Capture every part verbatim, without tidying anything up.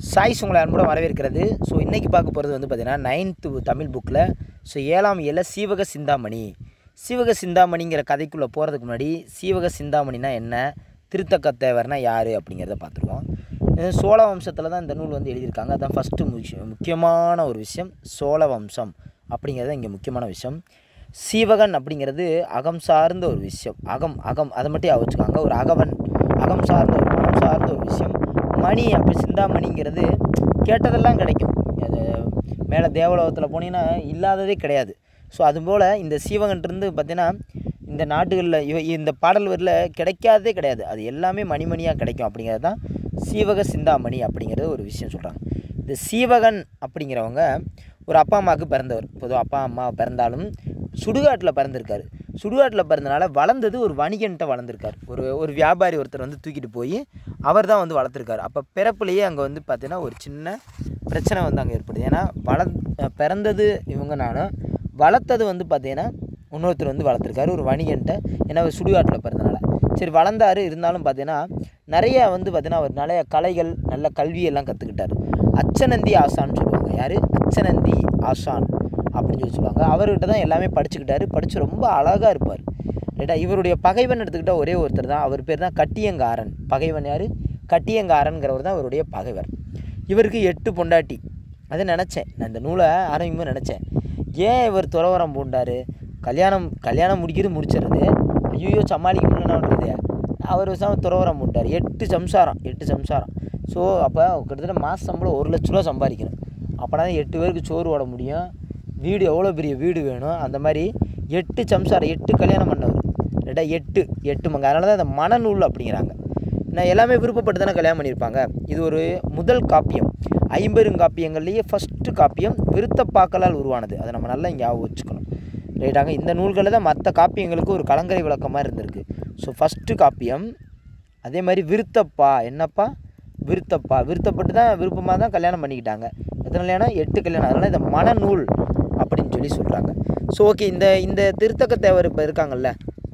Choice உங்களை அன்புடன் வரவேற்கிறது. ஸோ இன்றைக்கி பார்க்க போகிறது வந்து பார்த்திங்கன்னா நைன்த்து தமிழ் புக்கில் ஸோ ஏழாம் இயலில் சீவக சிந்தாமணி. சீவக சிந்தாமணிங்கிற கதைக்குள்ளே போகிறதுக்கு முன்னாடி சீவக சிந்தாமணினா என்ன, திருத்தக்கத்தேவர்னா யார் அப்படிங்கிறத பார்த்துருக்கோம். சோழ வம்சத்தில் தான் இந்த நூல் வந்து எழுதியிருக்காங்க. அதுதான் ஃபஸ்ட்டு முக்கிய முக்கியமான ஒரு விஷயம். சோழ வம்சம் அப்படிங்கிறது இங்கே முக்கியமான விஷயம். சீவகன் அப்படிங்கிறது அகம் சார்ந்த ஒரு விஷயம். அகம் அகம் அதை மட்டும் வச்சுக்காங்க. ஒரு அகவன், அகம் சார்ந்த ஒரு மனம் சார்ந்த ஒரு விஷயம். மணி அப்படி சிந்தாமணிங்கிறது கேட்டதெல்லாம் கிடைக்கும். அது மேலே தேவலோகத்தில் போனீங்கன்னா இல்லாததே கிடையாது. ஸோ அதுபோல் இந்த சீவகன்றிருந்து பார்த்திங்கன்னா இந்த நாடுகளில் இவ இந்த பாடல் வரியில் கிடைக்காததே கிடையாது. அது எல்லாமே மணிமணியாக கிடைக்கும். அப்படிங்கிறது தான் சீவக சிந்தாமணி அப்படிங்கிறது ஒரு விஷயம் சொல்கிறாங்க. இந்த சீவகன் அப்படிங்கிறவங்க ஒரு அப்பா அம்மாவுக்கு பிறந்தவர். பொதுவாக அப்பா அம்மா பிறந்தாலும் சுடுகாட்டில் பிறந்திருக்காரு. சுடுகாட்டில் பிறந்தனால வளர்ந்தது ஒரு வணிகன்ட்ட வளர்ந்துருக்கார். ஒரு ஒரு வியாபாரி ஒருத்தர் வந்து தூக்கிட்டு போய் அவர் தான் வந்து வளர்த்துருக்காரு. அப்போ பிறப்புலேயே அங்கே வந்து பார்த்திங்கன்னா ஒரு சின்ன பிரச்சனை வந்து அங்கே ஏற்படுது. ஏன்னா வள பிறந்தது இவங்க நானும் வளர்த்தது வந்து பார்த்திங்கன்னா இன்னொருத்தர் வந்து வளர்த்துருக்காரு ஒரு வணிகன்ட்ட. ஏன்னா அவர் சுடுகாட்டில் பிறந்தனால சரி வளர்ந்தார். இருந்தாலும் பார்த்திங்கன்னா நிறைய வந்து பார்த்திங்கன்னா அவர் நிறைய கலைகள் நல்ல கல்வியெல்லாம் கற்றுக்கிட்டார். அச்சநந்தி ஆசான்னு சொல்லுவாங்க. யார்? அச்சநந்தி ஆசான் அப்படின்னு சொல்லி சொல்லுவாங்க. அவர்கிட்ட தான் எல்லாமே படிச்சுக்கிட்டாரு. படித்து ரொம்ப அழகாக இருப்பார். ரைட்டா. இவருடைய பகைவன் எடுத்துக்கிட்டால் ஒரே ஒருத்தர் தான். அவர் பேர் தான் கட்டியங்காரன். பகைவன் யார்? கட்டியங்காரன்கிறவர் தான் அவருடைய பகைவர். இவருக்கு எட்டு பொண்டாட்டி. அதை நினச்சேன் நான் இந்த நூலை ஆரம்பிக்கும்போது நினச்சேன், ஏன் இவர் துறவரம் பூண்டார்? கல்யாணம் கல்யாணம் முடிக்கிறது முடிச்சிடுறது, ஐயோ சமாளிக்க முடியலன்றது. அவர் விஷயம் துறவரம் பூண்டார். எட்டு சம்சாரம் எட்டு சம்சாரம் ஸோ அப்போ கிட்டத்தட்ட மாத சம்பளம் ஒரு லட்ச ரூபா சம்பாதிக்கணும். அப்போனா தான் எட்டு பேருக்கு சோறு ஓட முடியும். வீடு எவ்வளோ பெரிய வீடு வேணும். அந்த மாதிரி எட்டு சம்சாரம் எட்டு கல்யாணம் பண்ணவர். ரைட்டா. எட்டு எட்டு மங்க. அதனால தான் அந்த மனநூல் அப்படிங்கிறாங்க. நான் எல்லாமே விருப்பப்பட்டு தானே கல்யாணம் பண்ணியிருப்பாங்க. இது ஒரு முதல் காப்பியம். ஐம்பெருங்காப்பியங்கள்லேயே ஃபஸ்ட்டு காப்பியம் விருத்தப்பாக்களால் உருவானது. அதை நம்ம நல்லா இங்கே வச்சுக்கணும். ரைட்டாங்க. இந்த நூல்களில் தான் மற்ற காப்பியங்களுக்கு ஒரு கலங்கரை விளக்கமாக இருந்திருக்கு. ஸோ ஃபஸ்ட்டு காப்பியம். அதே மாதிரி விருத்தப்பா. என்னப்பா? விருத்தப்பா. விருத்தப்பட்டு தான் விருப்பமாக தான் கல்யாணம் பண்ணிக்கிட்டாங்க. எத்தனை கல்யாணம்? எட்டு கல்யாணம். அதனால் இந்த மனநூல் அப்படின்னு சொல்லி சொல்கிறாங்க. ஸோ ஓகே, இந்த இந்த திருத்தக்கத்தேவர் இப்போ இருக்காங்கல்ல,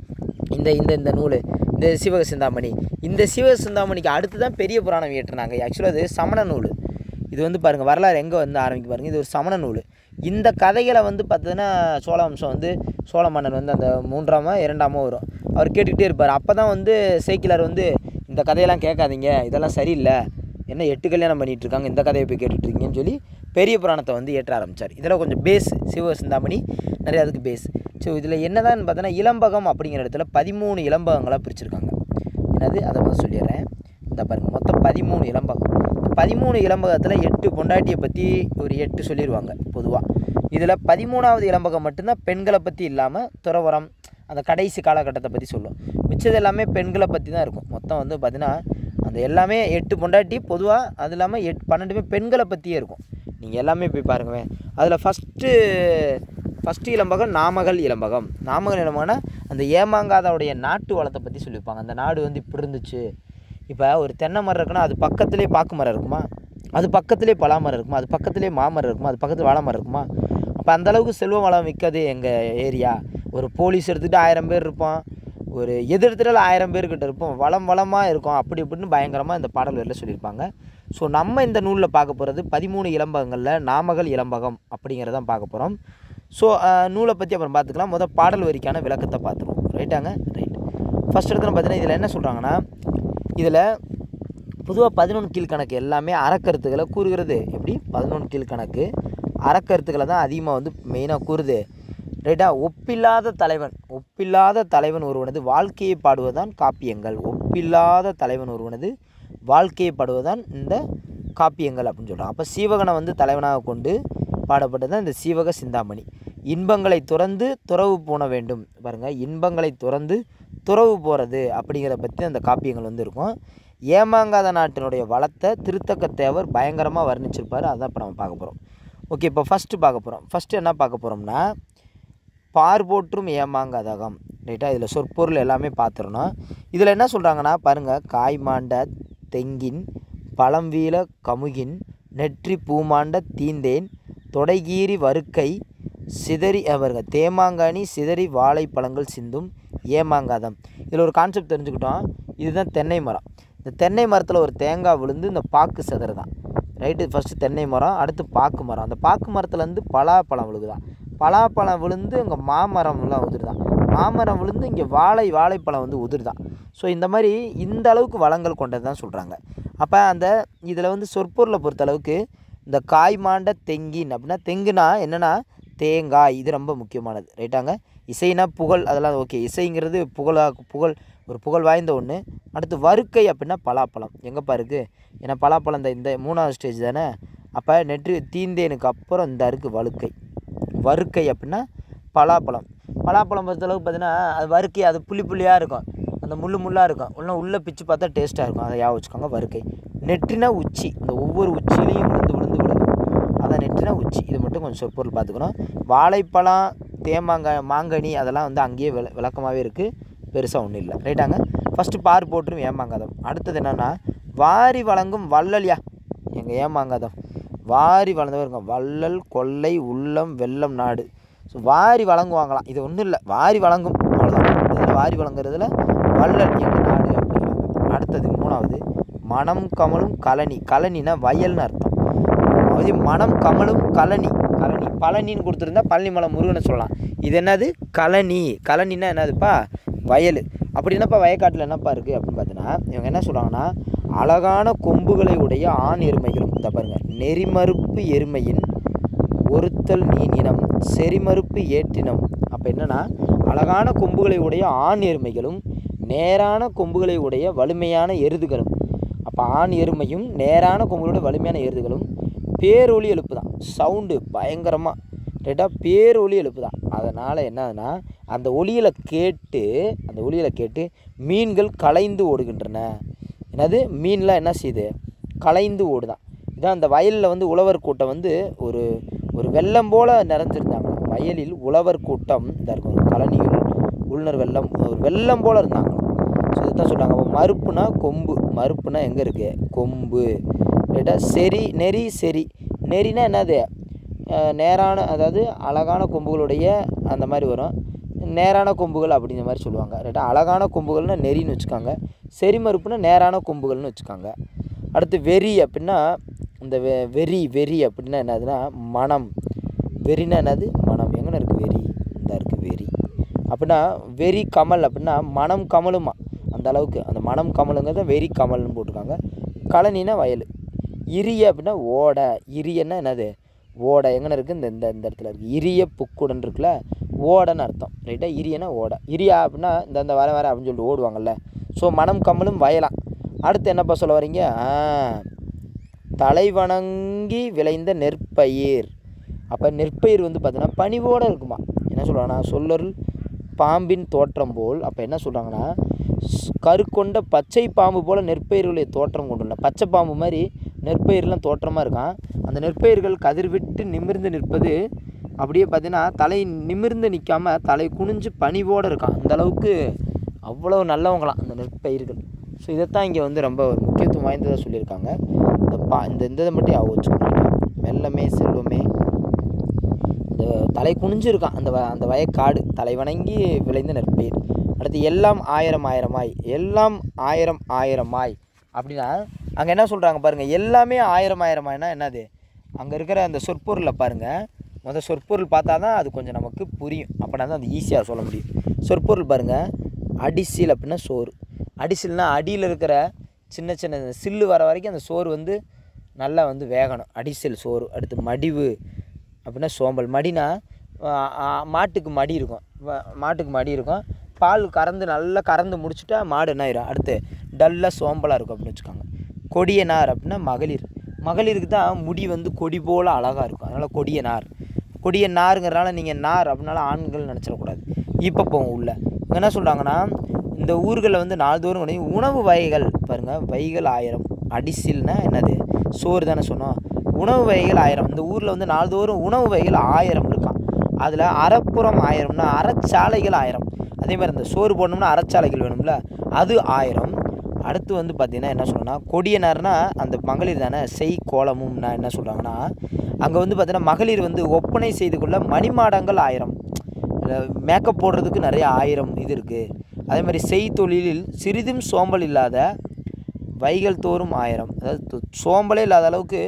இந்த இந்த இந்த நூல், இந்த சிவக சிந்தாமணி, இந்த சிவக சிந்தாமணிக்கு அடுத்து தான் பெரிய புராணம் இயற்றினாங்க. ஆக்சுவலாக அது சமண நூல். இது வந்து பாருங்கள் வரலாறு எங்கே வந்து ஆரம்பிக்க பாருங்கள். இது ஒரு சமண நூல். இந்த கதைகளை வந்து பார்த்தீங்கன்னா சோழ வம்சம் வந்து சோழ மன்னன் வந்து அந்த மூன்றாமோ இரண்டாமோ வரும். அவர் கேட்டுக்கிட்டே இருப்பார். அப்போ தான் வந்து சேக்கிலார் வந்து இந்த கதையெல்லாம் கேட்காதீங்க, இதெல்லாம் சரியில்லை, என்ன எட்டு கல்யாணம் பண்ணிகிட்டு இருக்காங்க, இந்த கதையை போய் கேட்டுட்ருக்கீங்கன்னு சொல்லி பெரிய புராணத்தை வந்து ஏற்ற ஆரம்பித்தார். இதெல்லாம் கொஞ்சம் பேஸ். சிவக சிந்தாமணி நிறைய அதுக்கு பேஸ். ஸோ இதில் என்னதான் பார்த்தோன்னா இளம்பகம் அப்படிங்கிற இடத்துல பதிமூணு இளம்பகங்களாக பிரிச்சுருக்காங்க. என்னது அதை வந்து சொல்லிடுறேன். இந்த பாருங்கள், மொத்தம் பதிமூணு இளம்பகம். பதிமூணு இளம்பகத்தில் எட்டு பொண்டாட்டியை பற்றி ஒரு எட்டு சொல்லிடுவாங்க பொதுவாக. இதில் பதிமூணாவது இளம்பகம் மட்டும்தான் பெண்களை பற்றி இல்லாமல் துறவரம் அந்த கடைசி காலகட்டத்தை பற்றி சொல்லும். மிச்சது எல்லாமே பெண்களை பற்றி தான் இருக்கும். மொத்தம் வந்து பார்த்திங்கன்னா அந்த எல்லாமே எட்டு பொண்டாட்டி பொதுவாக, அது இல்லாமல் எட் பன்னெண்டுமே பெண்களை பற்றியே இருக்கும். நீங்கள் எல்லாமே போய் பாருங்கள். அதில் ஃபஸ்ட்டு ஃபஸ்ட்டு இளம்பகம் நாமகள் இளம்பகம். நாமகள் இளம்பகம்னா அந்த ஏமாங்காதவுடைய நாட்டு வளத்தை பற்றி சொல்லியிருப்பாங்க. அந்த நாடு வந்து இப்படி இருந்துச்சு. இப்போ ஒரு தென்னை மரம் இருக்குன்னா அது பக்கத்துலேயே பாக்கு மரம் இருக்குமா, அது பக்கத்துலேயே பலா மரம் இருக்குமா, அது பக்கத்துலேயே மாமரம் இருக்குமா, அது பக்கத்தில் வாழை மரம் இருக்குமா. அப்போ அந்தளவுக்கு செல்வ வளம் மிக்கது எங்கள் ஏரியா. ஒரு போலீஸ் எடுத்துகிட்டு ஆயிரம் பேர் இருப்போம், ஒரு எதிர்த்துல ஆயிரம் பேர்கிட்ட இருப்போம், வளம் வளமாக இருக்கும். அப்படி இப்படின்னு பயங்கரமாக இந்த பாடல் வரியில் சொல்லியிருப்பாங்க. ஸோ நம்ம இந்த நூலில் பார்க்க போகிறது பதிமூணு இளம்பகங்களில் நாமகள் இளம்பகம் அப்படிங்கிறதான் பார்க்க போகிறோம். ஸோ நூலை பற்றி அப்புறம் பார்த்துக்கலாம். முதல் பாடல் வரிக்கான விளக்கத்தை பார்த்துருவோம். ரைட்டாங்க. ரைட். ஃபஸ்ட் இடத்துல பார்த்தீங்கன்னா இதில் என்ன சொல்கிறாங்கன்னா, இதில் பொதுவாக பதினொன்று கீழ்கணக்கு எல்லாமே அறக்கருத்துக்களை கூறுகிறது. எப்படி? பதினொன்று கீழ்கணக்கு அறக்கருத்துக்களை தான் அதிகமாக வந்து மெயினாக கூறுது. ரைட்டா. ஒப்பில்லாத தலைவன் ஒப்பில்லாத தலைவன் ஒருவனது வாழ்க்கையை பாடுவதுதான் காப்பியங்கள். ஒப்பில்லாத தலைவன் ஒருவனது வாழ்க்கையை பாடுவதுதான் இந்த காப்பியங்கள் அப்படின்னு சொல்கிறான். அப்போ சீவகனை வந்து தலைவனாக கொண்டு பாடப்பட்டது தான் இந்த சீவக சிந்தாமணி. இன்பங்களை துறந்து துறவு போன வேண்டும். பாருங்கள், இன்பங்களை துறந்து துறவு போகிறது அப்படிங்கிறத பற்றி அந்த காப்பியங்கள் வந்து இருக்கும். ஏமாங்காத நாட்டினுடைய வளத்தை திருத்தக்கத்தேவர் பயங்கரமாக வர்ணிச்சிருப்பார். அதான் இப்போ நம்ம பார்க்க போகிறோம். ஓகே, இப்போ ஃபஸ்ட்டு பார்க்க போகிறோம். ஃபஸ்ட்டு என்ன பார்க்க போகிறோம்னா பார்போற்றும் ஏமாங்காதகம். ரைட்டாக. இதில் சொற்பொருள் எல்லாமே பார்த்துடணும். இதில் என்ன சொல்கிறாங்கன்னா பாருங்கள், காய்மாண்ட தெங்கின் பழம்வீல கமுகின் நெற்றி பூமாண்ட தீந்தேன் தொடைகீறி வறுக்கை சிதறி அவருங்க தேமாங்கானி சிதறி வாழைப்பழங்கள் சிந்தும் ஏமாங்காதம். இதில் ஒரு கான்செப்ட் தெரிஞ்சுக்கிட்டோம். இதுதான் தென்னை மரம். இந்த தென்னை மரத்தில் ஒரு தேங்காய் விழுந்து இந்த பாக்கு சிதறுதான். ரைட்டு. ஃபஸ்ட்டு தென்னை மரம், அடுத்து பாக்கு மரம். அந்த பாக்கு மரத்துலேருந்து பலாப்பழம் விழுகுதான். பலாப்பழம் விழுந்து இங்கே மாமரம்லாம் உதிருதான். மாமரம் விழுந்து இங்கே வாழை வாழைப்பழம் வந்து உதிருதான். ஸோ இந்த மாதிரி இந்த அளவுக்கு வளங்கள் கொண்டது தான் சொல்கிறாங்க. அப்போ அந்த இதில் வந்து சொற்பொருளை பொறுத்தளவுக்கு இந்த காய் மாண்ட தெங்கின் அப்படின்னா தெங்குனா என்னென்னா தேங்காய், இது ரொம்ப முக்கியமானது. ரைட்டாங்க. இசைனா புகழ், அதெல்லாம் ஓகே. இசைங்கிறது புகழாக புகழ் ஒரு புகழ் வாய்ந்த ஒன்று. அடுத்து வறுக்கை அப்படின்னா பலாப்பழம். எங்கேப்பா இருக்குது? ஏன்னா பலாப்பழம் இந்த இந்த மூணாவது ஸ்டேஜ் தானே. அப்போ நெற்று தீந்தேனுக்கு அப்புறம் இந்த இருக்குது வழுக்கை. வறுக்கை அப்படின்னா பலாப்பழம். பலாப்பழம் பொறுத்தளவுக்கு பார்த்தீங்கன்னா அது வறுக்கை, அது புள்ளி புள்ளியாக இருக்கும், அந்த முள்ளு முள்ளாக இருக்கும். இன்னும் உள்ளே பிச்சு பார்த்தா டேஸ்ட்டாக இருக்கும். அதை ஞாபகம் வச்சுக்கோங்க. வறுக்கை. நெற்றினா உச்சி, இந்த ஒவ்வொரு உச்சியிலையும் விழுந்து விழுந்து விழுகும், அதான் நெற்றினா உச்சி. இது மட்டும் கொஞ்சம் சொற்பொருள் பார்த்துக்கணும். வாழைப்பழம், தேமாங்காய், மாங்கனி அதெல்லாம் வந்து அங்கேயே விள விளக்கமாகவே இருக்குது, பெருசாக ஒன்றும் இல்லை. ரைட்டாங்க. ஃபஸ்ட்டு பார் போட்டுரும் ஏமாங்காதம். அடுத்தது என்னென்னா வாரி வழங்கும் வள்ளல்யா. எங்கள் ஏமாங்காதம் வாரி வளர்ந்தவர் இருங்க. வள்ளல் கொள்ளை உள்ளம் வெள்ளம் நாடு. ஸோ வாரி வழங்குவாங்களாம். இது ஒன்றும் இல்லை, வாரி வழங்கும், அவ்வளோதான். இதில் வாரி வழங்குறதுல வள்ளல் எங்கள் நாடு அப்படிங்கிறாங்க. அடுத்தது மூணாவது மனம் கமலும் கழனி. கழனினா வயல்னு அர்த்தம். அது மனம் கமலும் கழனி. கழனி பழனின்னு கொடுத்துருந்தா பழனிமலை முருகனை சொல்லலாம். இது என்னது? கழனி. கழனின்னா என்னதுப்பா? வயல். அப்படி என்னப்பா வயக்காட்டில் என்னப்பா இருக்குது அப்படின்னு பார்த்தீங்கன்னா இவங்க என்ன சொல்கிறாங்கன்னா அழகான கொம்புகளை உடைய ஆண் எருமைகளும், இந்த பாருங்கள், நெறிமறுப்பு எருமையின் ஒருத்தல் நீனினம் செறிமறுப்பு ஏற்றினம். அப்போ என்னென்னா அழகான கொம்புகளை உடைய ஆண் எருமைகளும் நேரான கொம்புகளை உடைய வலிமையான எருதுகளும். அப்போ ஆண் எருமையும் நேரான கொம்புகளுடைய வலிமையான எருதுகளும் பேரொலி எழுப்புதான். சவுண்டு பயங்கரமாக ரைட்டாக பேரொலி எழுப்புதான். அதனால் என்னதுன்னா அந்த ஒலியில் கேட்டு அந்த ஒலியில் கேட்டு மீன்கள் கலைந்து ஓடுகின்றன. என்னது? மீன்லாம் என்ன செய்யுது? கலைந்து ஓடுதான். இதான் அந்த வயலில் வந்து உழவர் கூட்டம் வந்து ஒரு ஒரு வெள்ளம் போல் நிறைஞ்சிருந்தாங்க. வயலில் உழவர் கூட்டம் இதாக இருக்கும். கழனியில் உள்னர் வெள்ளம் ஒரு வெள்ளம் போல் இருந்தாங்க. ஸோ இதுதான் சொல்கிறாங்க. அப்போ மறுப்புனா கொம்பு. மறுப்புனா எங்கே இருக்குது? கொம்பு. ரைட்டா. செரி நெறி செரி. நெறினா என்னது? நேரான, அதாவது அழகான கொம்புகளுடைய அந்த மாதிரி வரும். நேரான கொம்புகள் அப்படிங்கிற மாதிரி சொல்லுவாங்க. ரைட்டா. அழகான கொம்புகள்னால் நெறின்னு வச்சுக்காங்க. செரிமறுப்புனா நேரான கொம்புகள்னு வச்சுக்காங்க. அடுத்து வெறி அப்படின்னா இந்த வெ வெறி வெறி அப்படின்னா என்னதுன்னா மனம். வெறினா என்னது? மனம். எங்கே இருக்குது வெறி? இந்த இருக்குது வெறி. அப்படின்னா வெறி கமல் அப்படின்னா மனம் கமலுமா, அந்த அளவுக்கு அந்த மனம் கமலுங்கிறத வெறி கமல்னு போட்டிருக்காங்க. கழனினா வயல். இரிய அப்படின்னா ஓடை. இரியன்னா என்னது? ஓடை. எங்கே இருக்குது? இந்த இந்த இந்த இடத்துல இருக்குது. இரிய புக்குடன் இருக்குல்ல, ஓடைன்னு அர்த்தம். ரைட்டாக. இரியனா ஓடை. இரியா அப்படின்னா இந்த இந்த வர வர அப்படின்னு சொல்லிட்டு ஓடுவாங்கள்ல. ஸோ மனம் கமலும் வயலாம். அடுத்து என்னப்பா சொல்ல வரீங்க? தலைவணங்கி விளைந்த நெற்பயிர். அப்போ நெற்பயிர் வந்து பார்த்தீங்கன்னா பணிவோடு இருக்குமா. என்ன சொல்கிறாங்கன்னா சொல்லொருள் பாம்பின் தோற்றம் போல். அப்போ என்ன சொல்கிறாங்கன்னா கருக்கொண்ட பச்சை பாம்பு போல் நெற்பயிர்களுடைய தோற்றம் கொண்டுள்ள பச்சை பாம்பு மாதிரி நெற்பயிரெலாம் தோற்றமாக இருக்கான். அந்த நெற்பயிர்கள் கதிர்விட்டு நிமிர்ந்து நிற்பது அப்படியே பார்த்தீங்கன்னா தலை நிமிர்ந்து நிற்காமல் தலை குனிஞ்சு பணிவோடு இருக்கான். அந்தளவுக்கு அவ்வளோ நல்லவங்களாம் அந்த நெற்பயிர்கள். ஸோ இதைத்தான் இங்கே வந்து ரொம்ப ஒரு முக்கியத்துவம் வாய்ந்ததாக சொல்லியிருக்காங்க. இந்த பா இந்த இந்த இதை மட்டும் ஞாபகம் வச்சுக்கோங்க. மெல்லமே செல்வமே. இந்த தலை குனிஞ்சிருக்கான் அந்த வ அந்த வயக்காடு. தலை வணங்கி விளைந்த நெற்பயிர். அடுத்து எல்லாம் ஆயிரம் ஆயிரமாய். எல்லாம் ஆயிரம் ஆயிரமாய் அப்படின்னா அங்கே என்ன சொல்கிறாங்க பாருங்கள். எல்லாமே ஆயிரம் ஆயிரமாய்னா என்னது? அங்கே இருக்கிற அந்த சொற்பொருளை பாருங்கள். முதல் சொற்பொருள் பார்த்தா தான் அது கொஞ்சம் நமக்கு புரியும். அப்படின்னா தான் அது ஈஸியாக சொல்ல முடியும். சொற்பொருள் பாருங்கள். அடிசில் அப்படின்னா சோறு. அடிசில்னால் அடியில் இருக்கிற சின்ன சின்ன சில்லு வர வரைக்கும் அந்த சோறு வந்து நல்லா வந்து வேகணும். அடிசில் சோறு. அடுத்து மடிவு அப்படின்னா சோம்பல். மடினா மாட்டுக்கு மடி இருக்கும். மாட்டுக்கு மடி இருக்கும். பால் கறந்து நல்லா கறந்து முடிச்சுட்டா மாடு என்ன ஆயிரும்? அடுத்து டல்லாக சோம்பலாக இருக்கும் அப்படின்னு வச்சுக்கோங்க. கொடிய நார் அப்படின்னா மகளிர். மகளிருக்கு தான் முடி வந்து கொடி போல் அழகாக இருக்கும். அதனால் கொடிய நார். கொடிய நாருங்கிறனால நீங்கள் நார் அப்படின்னால ஆண்கள் நினச்சிடக்கூடாது. இப்போ போங்க உள்ள. இங்கே என்ன சொல்கிறாங்கன்னா இந்த ஊர்களில் வந்து நாள்தோறும் உணவு வகைகள் பாருங்கள். வைகள் ஆயிரம். அடிசில்னா என்னது? சோறு தானே சொன்னோம். உணவு வகைகள் ஆயிரம். இந்த ஊரில் வந்து நாள்தோறும் உணவு வகைகள் ஆயிரம் இருக்கான். அதில் அறப்புறம் ஆயிரம்னா அறச்சாலைகள் ஆயிரம். அதே மாதிரி இந்த சோறு போடணும்னா அறச்சாலைகள் வேணும்ல, அது ஆயிரம். அடுத்து வந்து பார்த்திங்கன்னா என்ன சொல்கிறேன்னா கொடியனார்னா அந்த மகளிர் தானே. செய் கோலமும்னா என்ன சொல்கிறாங்கன்னா அங்கே வந்து பார்த்திங்கன்னா மகளிர் வந்து ஒப்பனை செய்து கொள்ள மணிமாடங்கள் ஆயிரம். மேக்கப் போடுறதுக்கு நிறைய ஆயிரம் இது இருக்குது. அதே மாதிரி செய்தொழிலில் சிறிதும் சோம்பல் இல்லாத வைகள் தோறும் ஆயிரம். அதாவது சோம்பலே இல்லாத அளவுக்கு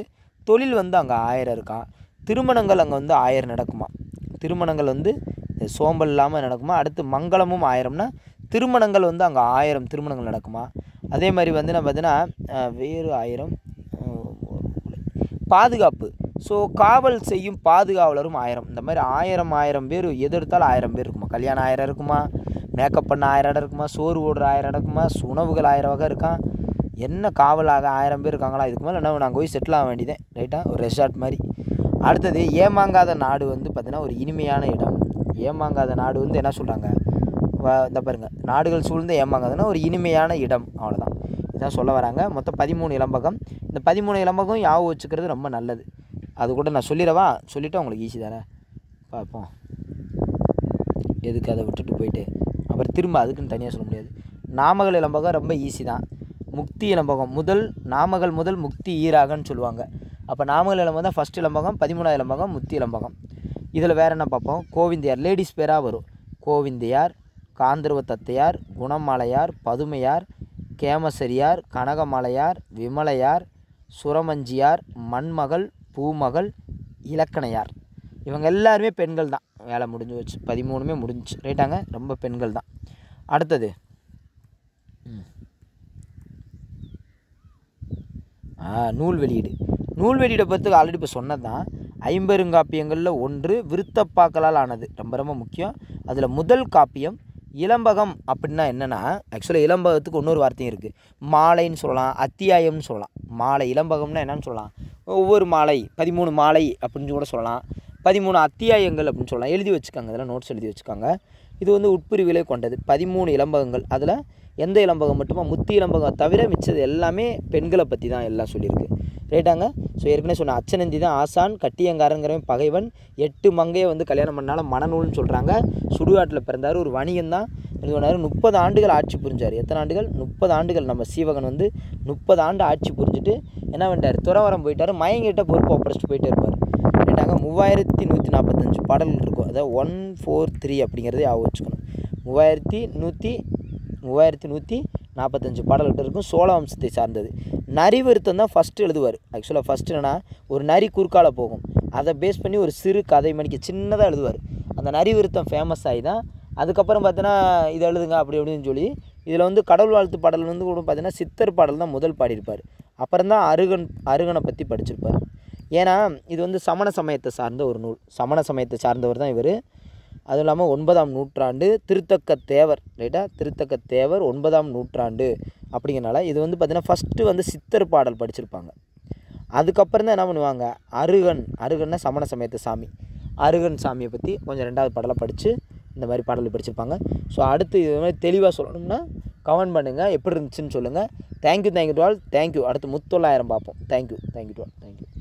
தொழில் வந்து அங்கே ஆயிரம் இருக்கான். திருமணங்கள் அங்கே வந்து ஆயிரம் நடக்குமா. திருமணங்கள் வந்து சோம்பல் இல்லாமல் நடக்குமா. அடுத்து மங்களமும் ஆயிரம்னா திருமணங்கள் வந்து அங்கே ஆயிரம் திருமணங்கள் நடக்குமா. அதே மாதிரி வந்து நான் பார்த்தீங்கன்னா வேறு ஆயிரம் பாதுகாப்பு. ஸோ காவல் செய்யும் பாதுகாவலரும் ஆயிரம். இந்த மாதிரி ஆயிரம் ஆயிரம் பேர் எது எடுத்தாலும் ஆயிரம் பேர் இருக்குமா. கல்யாணம் ஆயிரம் இருக்குமா, மேக்கப் பண்ண ஆயிரம் இடம் இருக்குமா, சோறு ஓடுற ஆயிரம் இருக்குமா, உணவுகள் ஆயிரம் வகை இருக்கான். என்ன காவலாக ஆயிரம் பேர் இருக்காங்களா. இதுக்கு மேலே என்ன நாங்கள் போய் செட்டில் ஆக வேண்டியதேன். ரைட்டாக ஒரு ரெசார்ட் மாதிரி. அடுத்தது ஏமாங்காத நாடு வந்து பார்த்திங்கன்னா ஒரு இனிமையான இடம். ஏமாங்காத நாடு வந்து என்ன சொல்கிறாங்க, இந்த பாருங்கள், நாடுகள் சூழ்ந்து ஏமாங்காதுன்னா ஒரு இனிமையான இடம். அவ்வளோதான், இதான் சொல்ல வராங்க. மொத்தம் பதிமூணு இலம்பகம். இந்த பதிமூணு இலம்பகம் ஞாபகம் வச்சுக்கிறது ரொம்ப நல்லது. அது கூட நான் சொல்லிடவா, சொல்லிவிட்டு உங்களுக்கு ஈஸி தானே பார்ப்போம். எதுக்கு அதை விட்டுட்டு போயிட்டு அப்புறம் திரும்ப அதுக்குன்னு தனியாக சொல்ல முடியாது. நாமகள் இலம்பகம் ரொம்ப ஈஸி தான். முக்தி இலம்பகம் முதல் நாமகள் முதல் முக்தி ஈராகன்னு சொல்லுவாங்க. அப்போ நாமகள் இலம்பகம் தான் ஃபஸ்ட் இலம்பகம், பதிமூணாவது இலம்பகம் முக்தி இலம்பகம். இதில் வேறு என்ன பார்ப்போம், கோவிந்தையார் லேடிஸ் பேராக வரும். கோவிந்தையார், காந்தர்வ தத்தையார், குணமாலையார், பதுமையார், கேமசரியார், கனகமாலையார், விமலையார், சுரமஞ்சியார், மண்மகள், பூமகள், இலக்கணையார். இவங்க எல்லாருமே பெண்கள் தான். வேலை முடிஞ்சு வச்சு பதிமூணுமே முடிஞ்சு. ரைட்டாங்க, ரொம்ப பெண்கள் தான். அடுத்தது நூல் வெளியீடு. நூல் வெளியீடை பற்றி ஆல்ரெடி இப்போ சொன்னது தான். ஐம்பெருங்காப்பியங்களில் ஒன்று விருத்தப்பாக்களால் ஆனது, ரொம்ப ரொம்ப முக்கியம். அதில் முதல் காப்பியம் இலம்பகம். அப்படின்னா என்னென்னா, ஆக்சுவலாக இலம்பகத்துக்கு இன்னொரு வார்த்தையும் இருக்குது. மாலைன்னு சொல்லலாம், அத்தியாயம்னு சொல்லலாம். மாலை இலம்பகம்னா என்னன்னு சொல்லலாம், ஒவ்வொரு மாலை பதிமூணு மாலை அப்படின்னு கூட சொல்லலாம். பதிமூணு அத்தியாயங்கள் அப்படின்னு சொல்லலாம். எழுதி வச்சுக்காங்க, இதெல்லாம் நோட்ஸ் எழுதி வச்சுக்காங்க. இது வந்து உட்பிரிவிலே கொண்டது பதிமூணு இலம்பகங்கள். அதில் எந்த இலம்பகம் மட்டுமா, முத்தி இலம்பகம் தவிர மிச்சது எல்லாமே பெண்களை பற்றி தான் எல்லாம் சொல்லியிருக்கு. ரைட்டாங்க. ஸோ ஏற்கனவே சொன்ன அச்சனந்தி தான் ஆசான், கட்டியங்காரங்கிறவன் பகைவன், எட்டு மங்கையை வந்து கல்யாணம் பண்ணாலும் மனநூல்னு சொல்கிறாங்க. சுடுகாட்டில் பிறந்தார், ஒரு வணிகன் தான் இது பண்ணார். முப்பது ஆண்டுகள் ஆட்சி புரிஞ்சார். எத்தனை ஆண்டுகள், முப்பது ஆண்டுகள். நம்ம சீவகன் வந்து முப்பது ஆண்டு ஆட்சி புரிஞ்சுட்டு என்ன பண்ணிட்டார், துறவரம் போயிட்டார். மயங்கிட்ட பொறுப்பு ஒப்படைச்சிட்டு போயிட்டே இருப்பார். ரைட்டாங்க. மூவாயிரத்தி நூற்றி நாற்பத்தஞ்சு பாடல்கள் இருக்கும். அதாவது ஒன் ஃபோர் த்ரீ அப்படிங்கிறதே ஆக வச்சுக்கணும். மூவாயிரத்தி நூற்றி மூவாயிரத்தி நூற்றி நாற்பத்தஞ்சு பாடல்கிட்ட இருக்கும். சோழ வம்சத்தை சார்ந்தது. நரி விருத்தம் தான் ஃபஸ்ட்டு எழுதுவார். ஆக்சுவலாக ஃபஸ்ட்டு என்னென்னா, ஒரு நரி குறுக்கால போகும், அதை பேஸ் பண்ணி ஒரு சிறு கதை மணிக்கு சின்னதாக எழுதுவார். அந்த நரி விருத்தம் ஃபேமஸ் ஆகி தான் அதுக்கப்புறம் பார்த்தீங்கன்னா இதை எழுதுங்க அப்படி அப்படின்னு சொல்லி இதில் வந்து கடவுள் வாழ்த்து பாடல் வந்து கூட பார்த்தீங்கன்னா சித்தர் பாடல் தான் முதல் பாடியிருப்பார். அப்புறம் தான் அருகன் அருகனை பற்றி படிச்சிருப்பார். ஏன்னா இது வந்து சமண சமயத்தை சார்ந்த ஒரு நூல். சமண சமயத்தை சார்ந்தவர் தான் இவர். அதுவும் இல்லாமல் ஒன்பதாம் நூற்றாண்டு திருத்தக்க தேவர். ரைட்டா, திருத்தக்க தேவர் ஒன்பதாம் நூற்றாண்டு அப்படிங்கிறனால இது வந்து பார்த்திங்கன்னா ஃபஸ்ட்டு வந்து சித்தர் பாடல் படிச்சிருப்பாங்க. அதுக்கப்புறம் தான் என்ன பண்ணுவாங்க, அருகன் அருகன்னா சமண சமயத்து சாமி, அருகன் சாமியை பற்றி கொஞ்சம் ரெண்டாவது பாடலை படித்து இந்த மாதிரி பாடல் படிச்சிருப்பாங்க. ஸோ அடுத்து இது மாதிரி தெளிவாக சொல்லணும்னா கமெண்ட் பண்ணுங்கள், எப்படி இருந்துச்சுன்னு சொல்லுங்கள். Thank you thank you to all. Thank you. அடுத்து முத்தொள்ளாயிரம் பார்ப்போம். Thank you thank you to all. Thank you.